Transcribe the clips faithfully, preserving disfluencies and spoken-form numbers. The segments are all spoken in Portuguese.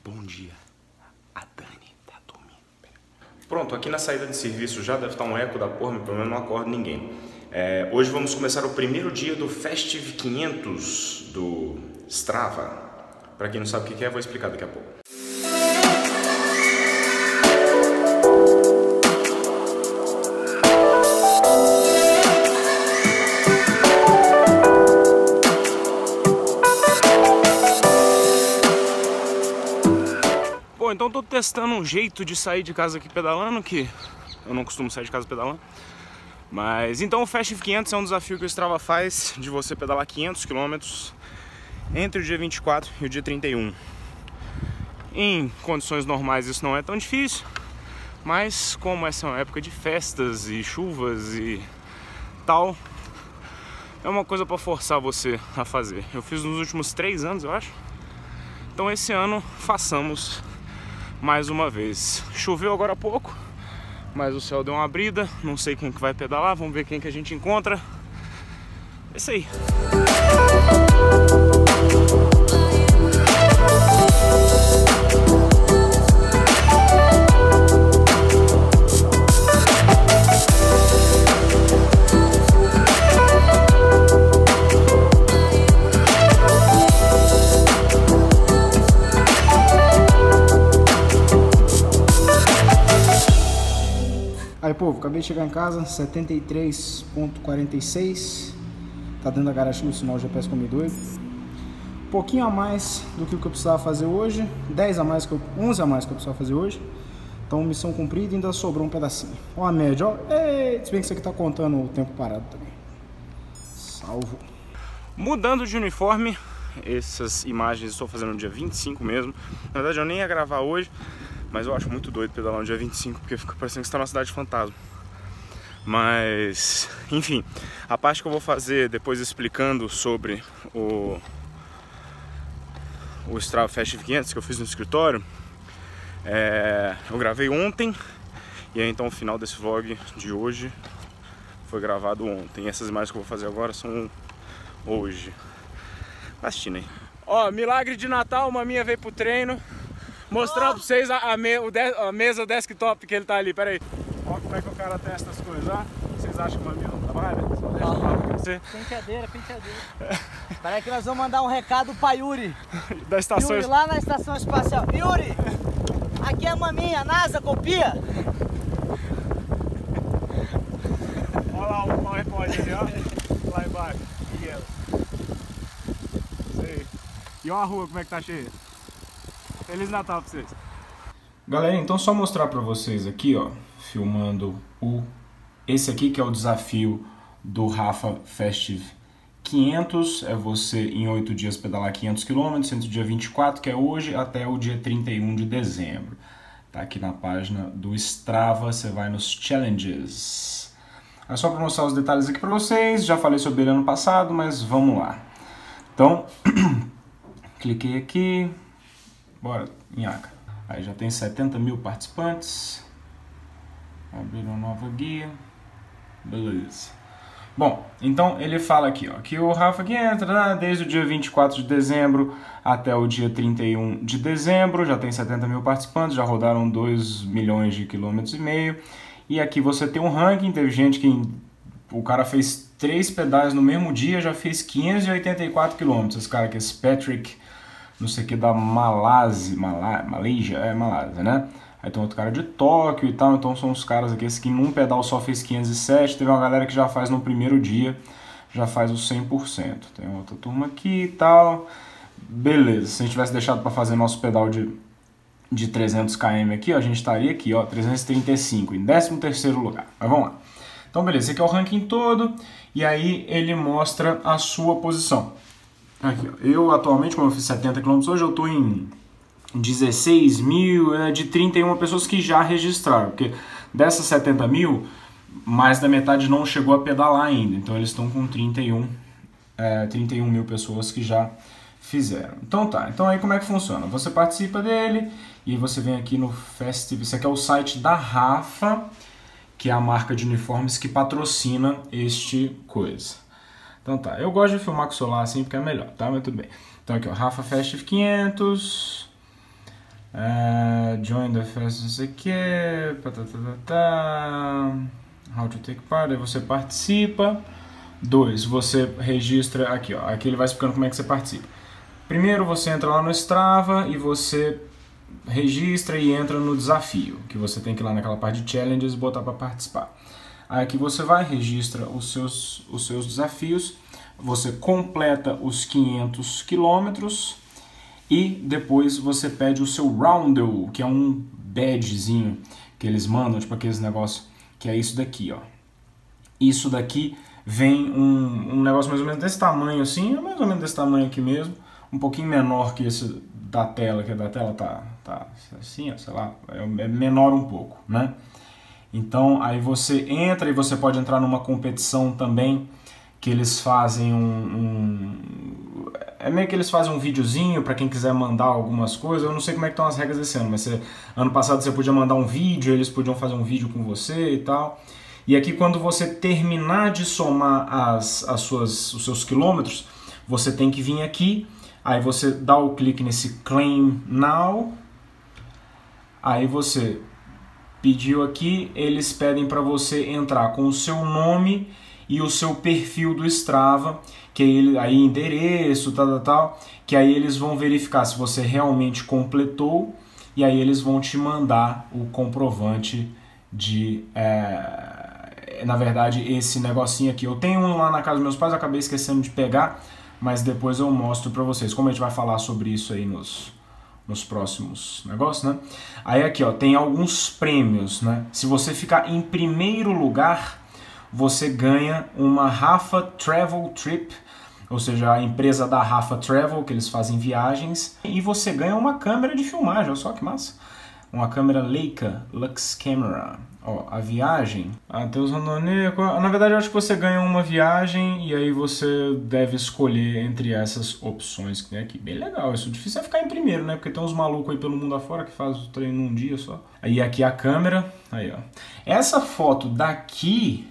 Bom dia. A Dani tá dormindo. Pronto, aqui na saída de serviço já deve estar um eco da porra, mas pelo menos não acorda ninguém. É, hoje vamos começar o primeiro dia do Festive quinhentos do Strava. Para quem não sabe o que é, vou explicar daqui a pouco. Bom, então tô testando um jeito de sair de casa aqui pedalando, que eu não costumo sair de casa pedalando. Mas então o Festive quinhentos é um desafio que o Strava faz de você pedalar quinhentos quilômetros entre o dia vinte e quatro e o dia trinta e um. Em condições normais isso não é tão difícil, mas como essa é uma época de festas e chuvas e tal, é uma coisa para forçar você a fazer. Eu fiz nos últimos três anos, eu acho. Então esse ano façamos mais uma vez. Choveu agora há pouco, mas o céu deu uma abrida. Não sei quem que vai pedalar, vamos ver quem que a gente encontra. É isso aí. Aí, povo, acabei de chegar em casa, setenta e três ponto quarenta e seis. Tá dentro da garagem do sinal, o G P S como doido. Um pouquinho a mais do que o que eu precisava fazer hoje. dez a mais, que eu, onze a mais que eu precisava fazer hoje. Então, missão cumprida e ainda sobrou um pedacinho. Ó a média, ó. Ei, se bem que isso aqui tá contando o tempo parado também. Salvo. Mudando de uniforme, essas imagens estou fazendo no dia vinte e cinco mesmo. Na verdade, eu nem ia gravar hoje. Mas eu acho muito doido pedalar no dia vinte e cinco, porque fica parecendo que você está numa cidade fantasma. Mas, enfim, a parte que eu vou fazer depois explicando sobre o, o Strava Festive quinhentos que eu fiz no escritório, é, eu gravei ontem, e aí então o final desse vlog de hoje foi gravado ontem. E essas imagens que eu vou fazer agora são hoje. Assistindo aí. Ó, milagre de Natal, uma minha veio pro treino. Mostrar oh. pra vocês a, a, me, o de, a mesa desktop que ele tá ali, peraí. Olha como é que o cara testa as coisas, ó. Vocês acham que o mamilo não trabalha? Só deixa oh. lá pra crescer. Penteadeira, penteadeira. Peraí que nós vamos mandar um recado pra Yuri. Da estação... Yuri, lá na estação espacial. Yuri, aqui é a maminha, NASA, copia. Olha lá o PowerPoint ali, ó. Lá embaixo. E ela. Isso aí. E olha a rua como é que tá cheia. Feliz Natal pra vocês. Galera, então só mostrar pra vocês aqui, ó, filmando o esse aqui que é o desafio do Rafa Festive quinhentos, é você em oito dias pedalar quinhentos quilômetros entre o dia vinte e quatro, que é hoje, até o dia trinta e um de dezembro. Tá aqui na página do Strava, você vai nos challenges. É só pra mostrar os detalhes aqui pra vocês, já falei sobre ele ano passado, mas vamos lá. Então, cliquei aqui. Bora, minhaca. Aí já tem setenta mil participantes. Abrir uma nova guia. Beleza. Bom, então ele fala aqui, ó, que o Rafa que entra, né, desde o dia vinte e quatro de dezembro até o dia trinta e um de dezembro. Já tem setenta mil participantes, já rodaram dois milhões de quilômetros e meio. E aqui você tem um ranking. Teve gente que o cara fez três pedais no mesmo dia, já fez quinhentos e oitenta e quatro quilômetros. Esse cara aqui, esse Patrick, não sei o que, da Malásia, Malá, Malaysia, é Malásia, né? Aí tem outro cara de Tóquio e tal, então são os caras aqui, esse que num pedal só fez quinhentos e sete, teve uma galera que já faz no primeiro dia, já faz os cem por cento. Tem outra turma aqui e tal, beleza. Se a gente tivesse deixado para fazer nosso pedal de, de trezentos quilômetros aqui, ó, a gente estaria aqui, ó, trezentos e trinta e cinco, em décimo terceiro lugar. Mas vamos lá. Então beleza, esse aqui é o ranking todo, e aí ele mostra a sua posição. Aqui, ó. Eu atualmente, como eu fiz setenta quilômetros hoje, eu estou em dezesseis mil, é, de trinta e uma pessoas que já registraram, porque dessas setenta mil, mais da metade não chegou a pedalar ainda, então eles estão com trinta e um, é, trinta e um mil pessoas que já fizeram. Então tá, então aí como é que funciona? Você participa dele e você vem aqui no Festive, esse aqui é o site da Rafa, que é a marca de uniformes que patrocina este coisa. Então tá, eu gosto de filmar com o celular assim porque é melhor, tá? Mas tudo bem. Então aqui ó, Rafa Festive quinhentos. Uh, join the fest, não sei o que, how to take part, aí você participa. Dois, você registra aqui, ó, aqui ele vai explicando como é que você participa. Primeiro você entra lá no Strava e você registra e entra no desafio, que você tem que ir lá naquela parte de challenges e botar para participar. Aí aqui você vai, registra os seus, os seus desafios, você completa os quinhentos quilômetros e depois você pede o seu roundel, que é um badgezinho que eles mandam, tipo aqueles negócios, que é isso daqui, ó. Isso daqui vem um, um negócio mais ou menos desse tamanho assim, mais ou menos desse tamanho aqui mesmo, um pouquinho menor que esse da tela, que a da tela tá, tá assim, ó, sei lá, é menor um pouco, né? Então aí você entra e você pode entrar numa competição também, que eles fazem um, um é meio que eles fazem um videozinho para quem quiser mandar algumas coisas. Eu não sei como é que estão as regras desse ano, mas você, ano passado você podia mandar um vídeo, eles podiam fazer um vídeo com você e tal. E aqui quando você terminar de somar as, as suas, os seus quilômetros, você tem que vir aqui, aí você dá o clique nesse Claim Now, aí você pediu aqui, eles pedem para você entrar com o seu nome e o seu perfil do Strava, que aí, aí endereço, tal, tal, tal, que aí eles vão verificar se você realmente completou e aí eles vão te mandar o comprovante de, é, na verdade, esse negocinho aqui. Eu tenho um lá na casa dos meus pais, acabei esquecendo de pegar, mas depois eu mostro para vocês, como a gente vai falar sobre isso aí nos... nos próximos negócios, né? Aí aqui, ó, tem alguns prêmios, né? Se você ficar em primeiro lugar, você ganha uma Rapha Travel Trip, ou seja, a empresa da Rapha Travel, que eles fazem viagens, e você ganha uma câmera de filmagem, olha só que massa. Uma câmera Leica Lux Camera. Ó, a viagem, até os randonê, na verdade eu acho que você ganha uma viagem e aí você deve escolher entre essas opções que tem aqui. Bem legal, isso difícil é ficar em primeiro, né? Porque tem uns malucos aí pelo mundo afora que faz o treino num dia só. Aí aqui a câmera, aí ó. Essa foto daqui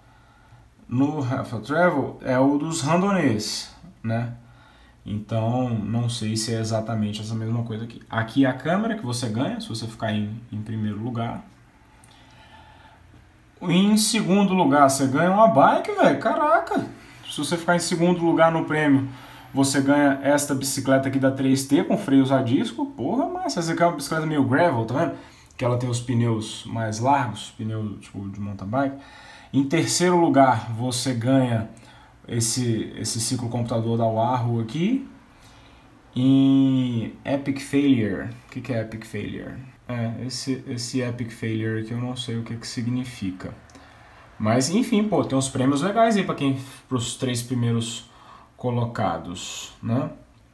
no Rapha Travel é o dos randonês, né? Então não sei se é exatamente essa mesma coisa aqui. Aqui é a câmera que você ganha se você ficar em, em primeiro lugar. Em segundo lugar, você ganha uma bike, velho. Caraca! Se você ficar em segundo lugar no prêmio, você ganha esta bicicleta aqui da três T com freios a disco. Porra, massa! Essa aqui é uma bicicleta meio gravel, tá vendo? Que ela tem os pneus mais largos, pneu tipo de mountain bike. Em terceiro lugar, você ganha esse, esse ciclo computador da Wahoo aqui. Em Epic Failure. O que, que é Epic Failure? É, esse, esse Epic Failure aqui eu não sei o que, que significa. Mas enfim, pô, tem uns prêmios legais aí para quem, pros três primeiros colocados, né?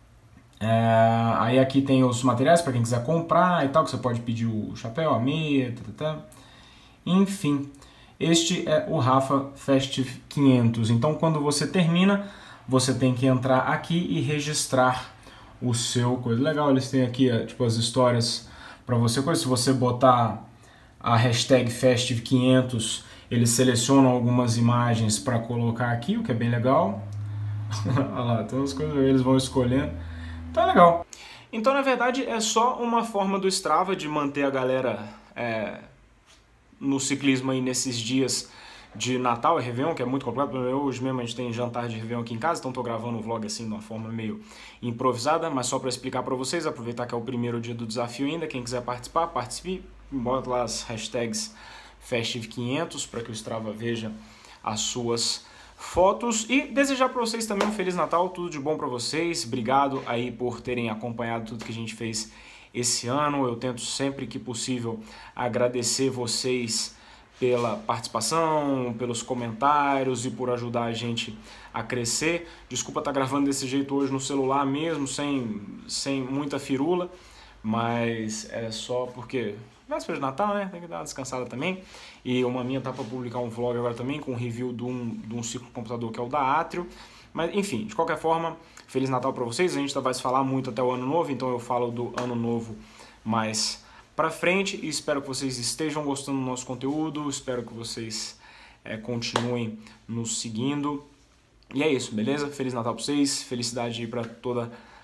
É, aí aqui tem os materiais para quem quiser comprar e tal, que você pode pedir o chapéu, a meia, tá, tá, tá. Enfim, este é o Rapha Festive quinhentos. Então quando você termina, você tem que entrar aqui e registrar o seu coisa. Legal, eles têm aqui tipo as histórias para você, se você botar a hashtag Festive quinhentos, eles selecionam algumas imagens para colocar aqui, o que é bem legal. Olha lá, tem umas coisas que eles vão escolhendo. Então é legal. Então, na verdade, é só uma forma do Strava de manter a galera é, no ciclismo aí nesses dias de Natal e Réveillon, que é muito completo. Hoje mesmo a gente tem jantar de Réveillon aqui em casa, então estou gravando o vlog assim de uma forma meio improvisada, mas só para explicar para vocês, aproveitar que é o primeiro dia do desafio ainda, quem quiser participar, participe, bota lá as hashtags Festive quinhentos para que o Strava veja as suas fotos e desejar para vocês também um Feliz Natal, tudo de bom para vocês, obrigado aí por terem acompanhado tudo que a gente fez esse ano. Eu tento sempre que possível agradecer vocês pela participação, pelos comentários e por ajudar a gente a crescer. Desculpa estar gravando desse jeito hoje no celular mesmo, sem, sem muita firula, mas é só porque véspera de Natal, né? Tem que dar uma descansada também. E uma minha tá para publicar um vlog agora também com um review de um, de um ciclo computador que é o da Atrio. Mas enfim, de qualquer forma, Feliz Natal para vocês. A gente vai se falar muito até o Ano Novo, então eu falo do Ano Novo mais pra frente e espero que vocês estejam gostando do nosso conteúdo, espero que vocês é, continuem nos seguindo. E é isso, beleza? Feliz Natal pra vocês, felicidade aí pra toda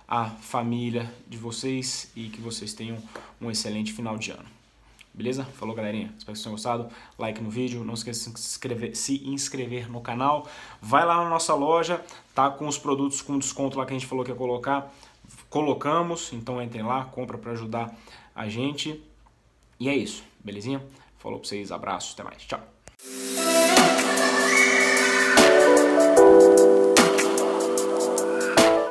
a família de vocês e que vocês tenham um excelente final de ano. Beleza? Falou, galerinha. Espero que vocês tenham gostado. Like no vídeo. Não esqueça de se inscrever, se inscrever no canal. Vai lá na nossa loja. Tá com os produtos com desconto lá que a gente falou que ia colocar. Colocamos. Então entrem lá. Compra para ajudar a gente. E é isso. Belezinha? Falou pra vocês. Abraço. Até mais. Tchau.